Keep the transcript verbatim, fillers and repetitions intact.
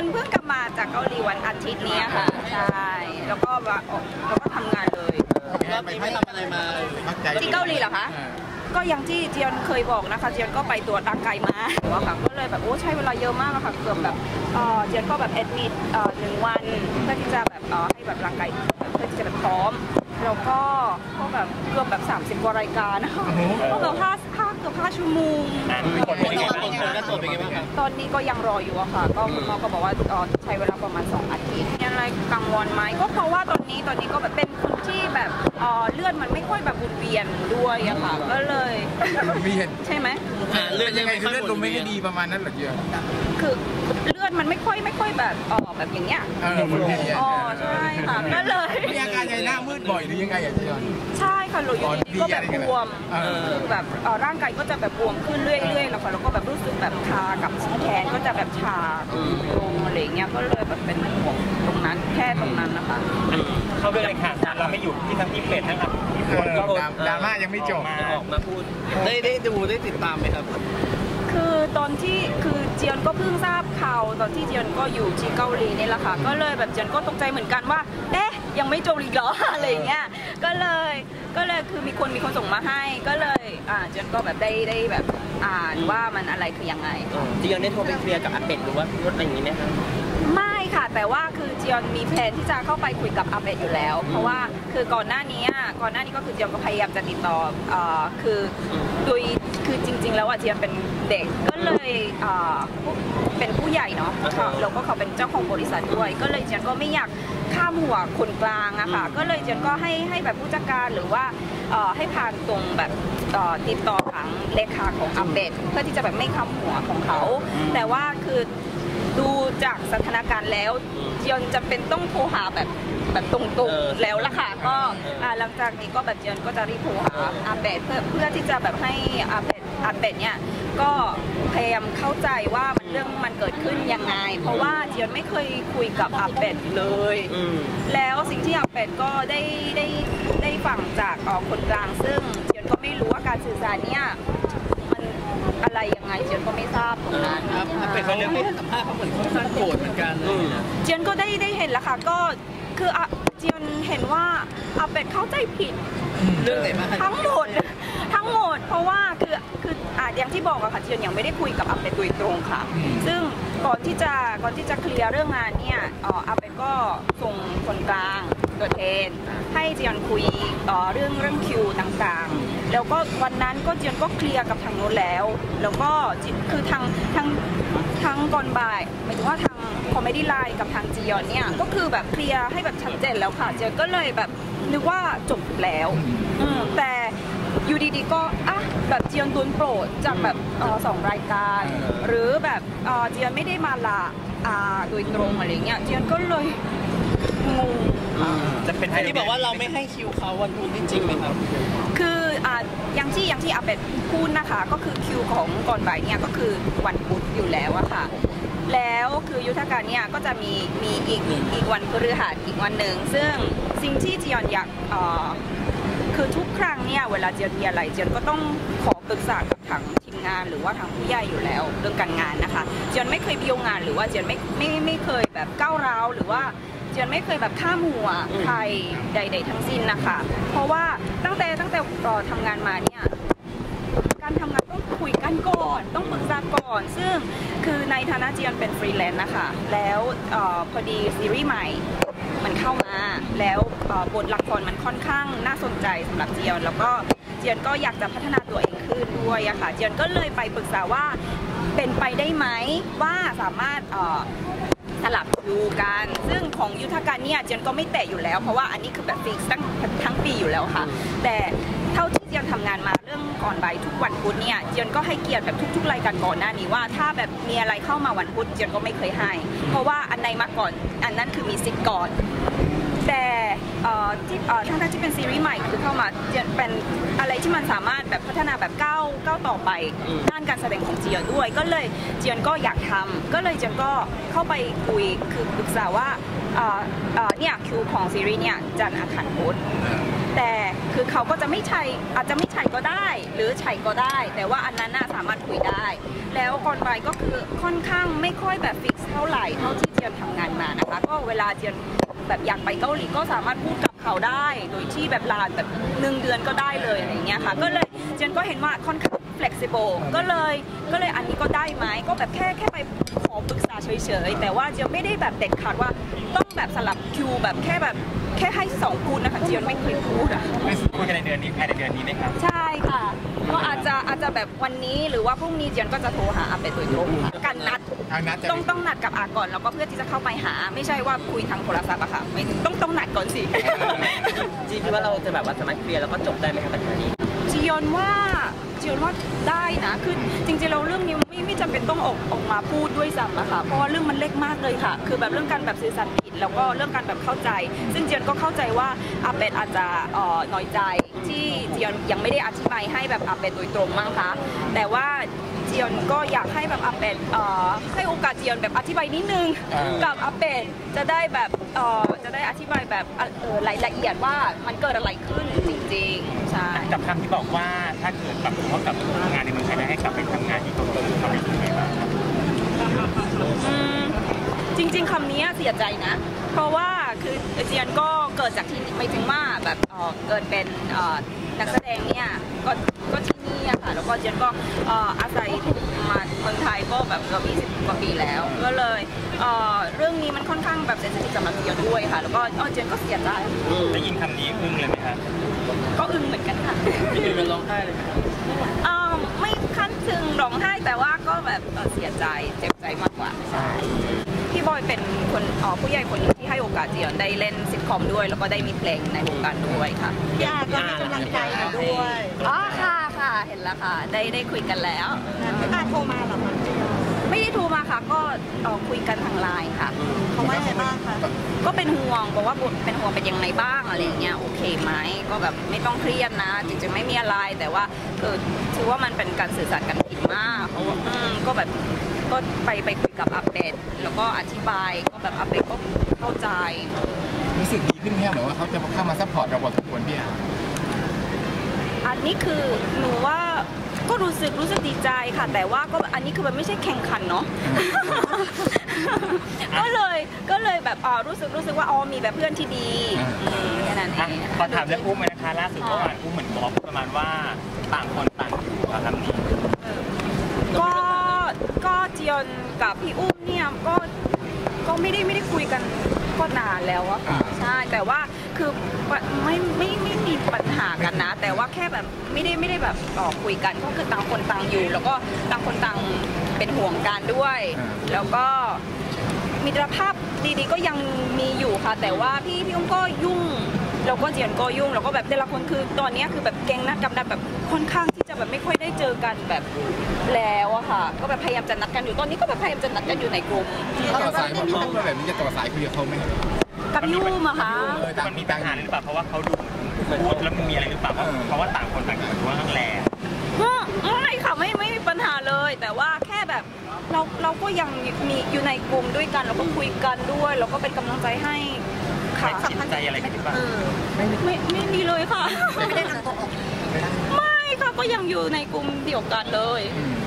นเพิ่งกลับมาจากเกาหลีวันอาทิตย์นี้ค่ะใช่แล้วก็แล้วก็ทำงานเลยไปไม่ทำอะไรมาที่เกาหลีเหรอคะก็อย่างที่เจียนเคยบอกนะคะเจียนก็ไปตรวจร่างกายมาค่ะก็เลยแบบโอ้ใช้เวลาเยอะมากค่ะเกือบแบบเจียนก็แบบแอดมิดหนึ่งวันเพื่อที่จะแบบให้แบบร่างกายเพื่อที่จะแบบพร้อมแล้วก็ก็แบบเกือบแบบสามสิบกว่ารายการนะคะก็เกือบห้าห้าเกือบห้าชั่วโมงตอนนี้ก็ยังรออยู่อะค่ะก็คุณหมอก็บอกว่าใช้เวลาประมาณสองอาทิตย์ยังไงกังวลไหมก็เพราะว่าตอนนี้ตอนนี้ก็แบบเป็นคนที่แบบเลือดมันไม่ค่อยแบบวนเวียนด้วยอะค่ะก็เลยใช่ไหมเลือดยังไงเลือดลมไม่ดีประมาณนั้นหรอเยอะคือเลือดมันไม่ค่อยไม่ค่อยแบบออกแบบอย่างเงี้ยอ๋อใช่ค่ะก็เลยมีอาการใหญ่หน้ามืดบ่อยหรือยังไงอ่ะจียอนใช่ค่ะหลุยอยู่ดีก็แบบบวมแบบร่างกายก็จะแบบบวมขึ้นเรื่อยๆแล้วก็แล้วก็แบบรู้สึกแบบชากับแขนก็จะแบบชาลงอะไรเงี้ยก็เลยแบบเป็นห่วงตรงนั้นแค่ตรงนั้นนะคะเข้าเรื่องเลยค่ะเราไม่อยู่ที่ทั้งที่เป็ดนะครับดราม่ายังไม่จบออกมาพูดได้ได้ดูได้ติดตามไหมครับคือตอนที่คือเจียนก็เพิ่งทราบข่าวตอนที่เจียนก็อยู่ที่เกาหลีนี่แหละค่ะก็เลยแบบเจียนก็ตกใจเหมือนกันว่าเอ๊ะยังไม่จบอีกเหรออะไรเงี้ยก็เลยก็เลยคือมีคนมีคนส่งมาให้ก็เลยอ่าเจียนก็แบบได้ได้แบบอ่านว่ามันอะไรคือยังไงเจียนได้โทรไปเคลียร์กับอาเป็ดหรือว่าพูดอะไรอย่างนี้ไหมครับไม่ค่ะแต่ว่าคือเจียนมีแผนที่จะเข้าไปคุยกับอาเป็ดอยู่แล้วเพราะว่าคือก่อนหน้านี้ก่อนหน้านี้ก็คือเจียนก็พยายามจะติดต่ออ่าคือโดยคือจริงๆแล้วอ่ะเจียนเป็นเด็กก็เลยเป็นผู้ใหญ่เนาะแล้วก็เขาเป็นเจ้าของบริษัทด้วยก็เลยเจียนก็ไม่อยากข้ามหัวคนกลางอะค่ะก็เลยเจียนก็ให้ให้แบบผู้จัดการหรือว่าให้ผ่านตรงแบบติดต่อทางเลขาของอาเป็ดเพื่อที่จะแบบไม่ข้ามหัวของเขาแต่ว่าคือดูจากสถานการณ์แล้วเจียนจะเป็นต้องโทรหาแบบแบบตรงๆแล้วล่ะค่ะก็หลังจากนี้ก็แบบเจียนก็จะรีบโทรหาอาเป็ดเพื่อเพื่อที่จะแบบให้อาเป็ดอาเป็ดเนี่ยก็พยายามเข้าใจว่ามันเรื่องมันเกิดขึ้นยังไงเพราะว่าเจียนไม่เคยคุยกับอาเป็ดเลยแล้วสิ่งที่อาเป็ดก็ได้ได้ได้ฟังจากคนกลางซึ่งเจียนก็ไม่รู้ว่าการสื่อสารเนี่ยมันอะไรยังไงเจียนก็ไม่ทราบตรงนั้นครับอาเป็ดเขาเรียกไม่สัมภาษณ์เขาเหมือนค่อนข้างโกรธเหมือนกันเจียนก็ได้ได้เห็นแล้วค่ะก็คือเจียนเห็นว่าอาเป็ดเข้าใจผิดเรื่องไหนบ้างทั้งหมดทั้งหมดเพราะว่าคือคืออ่าอย่างที่บอกอะค่ะเจียนยังไม่ได้คุยกับอาเป็ดโดยตรงค่ะซึ่งก่อนที่จะก่อนที่จะเคลียร์เรื่องงานเนี่ยอาเป็ดก็ส่งคนกลางตัวแทนให้เจียนคุยต่อเรื่องเรื่องคิวต่างๆแล้วก็วันนั้นก็เจียนก็เคลียร์กับทางโน้นแล้วแล้วก็คือทางทางทางก่อนบ่ายหมายถึงว่าทางคอมเมดี้ไลน์กับทางจียอนเนี่ยก็คือแบบเคลียร์ให้แบบชัดเจนแล้วค่ะเจียนก็เลยแบบนึกว่าจบแล้วแต่อยู่ดีๆก็อ่ะแบบเจียนโดนโปรดจากแบบสองรายการหรือแบบเจียนไม่ได้มาลาโดยตรงอะไรเงี้ยเจียนก็เลยงงจะเป็นที่บอกว่าเราไม่ให้คิวเขาวันพุธจริงไหมครับคืออ่าอย่างที่อย่างที่อาเป็ดพูดนะคะก็คือคิวของก่อนบ่ายเนี่ยก็คือวันพุธอยู่แล้วอะค่ะแล้วคือยุทธการเนี่ยก็จะมีมีอีกอีกวันพฤหัสอีกวันหนึ่งซึ่งสิ่งที่จียอนอยากคือทุกครั้งเนี่ยเวลาเจียนมีอะไรเจียนก็ต้องขอปรึกษากับทางทีมงานหรือว่าทางผู้ใหญ่อยู่แล้วเรื่องการงานนะคะเจียนไม่เคยบิวงานหรือว่าเจียนไม่ไม่ไม่เคยแบบก้าวร้าวหรือว่าเจียนไม่เคยแบบข้ามหัวใครใดๆทั้งสิ้นนะคะเพราะว่าตั้งแต่ตั้งแต่ทำงานมาเนี่ยการทำงานต้องคุยกันก่อนต้องปรึกษาก่อนซึ่งคือในฐานะเจียนเป็นฟรีแลนซ์นะคะแล้วพอดีซีรีส์ใหม่มันเข้ามาแล้วบทละครมันค่อนข้างน่าสนใจสำหรับเจียนแล้วก็เจียนก็อยากจะพัฒนาตัวเองขึ้นด้วยอะค่ะเจียนก็เลยไปปรึกษาว่าเป็นไปได้ไหมว่าสามารถสลับดูกันซึ่งของยุทธการเนี่ยเจียนก็ไม่แตะอยู่แล้วเพราะว่าอันนี้คือแบบฟิกซ์ทั้งทั้งปีอยู่แล้วค่ะแต่เท่าที่เจียนทำงานมาเรื่องก่อนบ่ายทุกวันพุธเนี่ยเจียนก็ให้เกียรติแบบทุกๆรายการก่อนหน้านี้ว่าถ้าแบบมีอะไรเข้ามาวันพุธเจียนก็ไม่เคยให้เพราะว่าอันไหนมาก่อนอันนั้นคือมีสิทธิ์ก่อนแต่ที่ทั้งที่เป็นซีรีส์ใหม่คือเข้ามาเจียนเป็นอะไรที่มันสามารถแบบพัฒนาแบบก้าวก้าวต่อไปด้านการแสดงของเจียนด้วยก็เลยเจียนก็อยากทำก็เลยเจียนก็เข้าไปคุยคือปรึกษาว่าเนี่ยคิวของซีรีส์เนี่ยจันทร์อังคารพุธแต่คือเขาก็จะไม่ใช่อาจจะไม่ใช่ก็ได้หรือใช่ก็ได้แต่ว่าอันนั้นน่ะสามารถคุยได้แล้วก่อนไปก็คือค่อนข้างไม่ค่อยแบบฟิกเท่าไหร่เท่าที่เวลาเจียนแบบอยากไปเกาหลีก็สามารถพูดกับเขาได้โดยที่แบบลาแบบหนึ่งเดือนก็ได้เลยอะไรอย่างเงี้ยค่ะก็เลยเจียนก็เห็นว่าค่อนข้าง flexible ก็เลยก็เลยอันนี้ก็ได้ไหมก็แบบแค่แค่ไปขอปรึกษาเฉยๆแต่ว่าเจียนไม่ได้แบบเด็ดขาดว่าต้องแบบสลับคิวแบบแค่แบบแค่ให้สองพูดนะคะเจียนไม่เคยพูดอะไม่คุยกันในเดือนนี้ภายในเดือนนี้ไหมครับใช่ค่ะก็อาจจะอาจจะแบบวันนี้หรือว่าพรุ่งนี้เจียนก็จะโทรหาอาเป็ดโดยตรงค่ะการนัดทางนัดจะต้องต้องนัดกับอาก่อนแล้วก็เพื่อที่จะเข้าไปหา ไม่ใช่ว่าคุยทางโทรศัพท์อะค่ะไม่ถึงต้องต้องนัดก่อนสิจีคิดว่าเราจะแบบว่าสามารถเคลียร์แล้วก็จบได้ไหมครับปัญหานี้จียอนว่าจียอนว่าได้นะคือจริงๆเราเรื่องนี้ไม่ไม่จำเป็นต้องออกออกมาพูดด้วยซ้ำอะค่ะเพราะว่าเรื่องมันเล็กมากเลยค่ะ คือแบบเรื่องการแบบสื่อสารผิดแล้วก็เรื่องการแบบเข้าใจ ซึ่งจียอนก็เข้าใจว่าอาเป็ดอาจจะเอ่อน้อยใจที่จียอนยังไม่ได้อธิบายให้แบบอาเป็ดโดยตรงมั้งคะแต่ว่าจียอนก็อยากให้แบบอาเป็ดเอ่อให้โอกาสจียอนแบบอธิบายนิดนึงกับอาเป็ดจะได้แบบเอ่อจะได้อธิบายแบบเอ่อรายละเอียดว่ามันเกิดอะไรขึ้นจริงๆใช่กับคำที่บอกว่าถ้าเกิดแบบเขากลับทำงานในเมืองไทยแล้วให้กลับไปทำงานที่เกาหลีเขาไม่คิดไงบ้างครับอืมจริงๆคำนี้เสียใจนะ เพราะว่าคือเจียนก็เกิดจากที่นี่ไม่ถึงว่าแบบเอ่อเกิดเป็นเอ่อนักแสดงเนี่ยก็ก็ที่นี่อะค่ะแล้วก็เจียนก็เอ่ออาศัยมาเมืองไทยก็แบบเกือบยี่สิบกว่าปีแล้ว ก็เลยเอ่อเรื่องนี้มันค่อนข้างแบบเซนซิทีฟสำหรับเจียนด้วยค่ะ แล้วก็เอ่อเจียนก็เสียใจได้ยินคำนี้อึ้งเลยไหมครับก็อึ้งเหมือนกันค่ะมีเป็นร้องไห้เลยเอ่อไม่ขั้นถึงร้องไห้แต่ว่าก็แบบเอ่อเสียใจเจ็บใจมากกว่าใช่พี่บอยเป็นคนเอ่อผู้ใหญ่คนหนึงที่ให้โอกาสเจียนได้เล่นซิทคอมด้วย แล้วก็ได้มีเพลงในวงการด้วยค่ะพี่อาก็ให้กำลังใจหนูด้วยอ๋อค่ะค่ะเห็นแล้วค่ะ ได้ได้คุยกันแล้วพี่อาโทรมาเหรอคะไม่ได้โทรมาค่ะก็เอ่อคุยกันทางไลน์ค่ะเขาว่ายังไงบ้างคะก็เป็นห่วงบอกว่าเป็นห่วงเป็นยังไงบ้างอะไรอย่างเงี้ยโอเคไหมก็แบบไม่ต้องเครียดนะจริงๆไม่มีอะไรแต่ว่าเออถือว่ามันเป็นการสื่อสารกันผิดมากเพราะว่าอืมก็แบบก็ไปไปคุยกับอาเป็ดแล้วก็อธิบายก็แบบอาเป็ดก็เข้าใจรู้สึกดีขึ้นแค่เหมือนว่าเขาจะเข้ามาซัพพอร์ตเราพอสมควรพี่อาอันนี้คือหนูว่าก็รู้สึกรู้สึกดีใจค่ะ แต่ว่าก็อันนี้คือมันไม่ใช่แข่งขันเนาะ ก็เลยก็เลยแบบอ๋อรู้สึกรู้สึกว่าอ๋อมีแบบเพื่อนที่ดีอืมแค่นั้นเออ่ะงขอถามเรื่องอุ้มเลยนะคะล่าสุดเมื่อวานอุ้มเหมือนบอกประมาณว่าต่างคนต่างอยู่ครับคำนี้ก็ก็เจียนกับพี่อุ้มเนี่ยก็ก็ไม่ได้ไม่ได้คุยกันก็นานแล้วอะค่ะใช่แต่ว่าคือไม่ไม่ไม่มีปัญหากันนะ แต่ว่าแค่แบบไม่ได้ไม่ได้แบบต่อคุยกันก็คือต่างคนต่างอยู่ แล้วก็ต่างคนต่างเป็นห่วงกันด้วย แล้วก็มิตรภาพดีๆก็ยังมีอยู่ค่ะ แต่ว่าพี่พี่อุ้มก็ยุ่งแล้วก็เจียนก็ยุ่งแล้วก็แบบแต่ละคนคือตอนนี้คือแบบแก๊งนัดกำนัดแบบค่อนข้างที่จะแบบไม่ค่อยได้เจอกันแบบแล้วอะค่ะ ก็แบบพยายามจะนัดกันอยู่ตอนนี้ก็แบบพยายามจะนัดกันอยู่ในกลุ่มต่อสายมาพูดมาแบบนี้จะต่อสายคุยกับเขาไหมกับพี่อุ้มอะค่ะเออต่างมันมีมีปัต่าญงหาหรือเปล่าเพราะว่าเขาดูพูดแล้วมันมีอะไรหรือเปล่าเพราะเพราะว่าต่างคนต่างอยู่หรือว่าข้างแรงไม่ค่ะไม่ไม่มีปัญหาเลย แต่ว่าแค่แบบเราเราก็ยังมีอยู่ในกลุ่มด้วยกันเราก็คุยกันด้วยแล้วก็เป็นกำลังใจให้ค่ะไม่ติดใจอะไรกันหรือเปล่าไม่ไม่มีเลยค่ะไม่ได้นำตัวออกไม่ค่ะก็ยังอยู่ในกลุ่มเดียวกันเลยอืม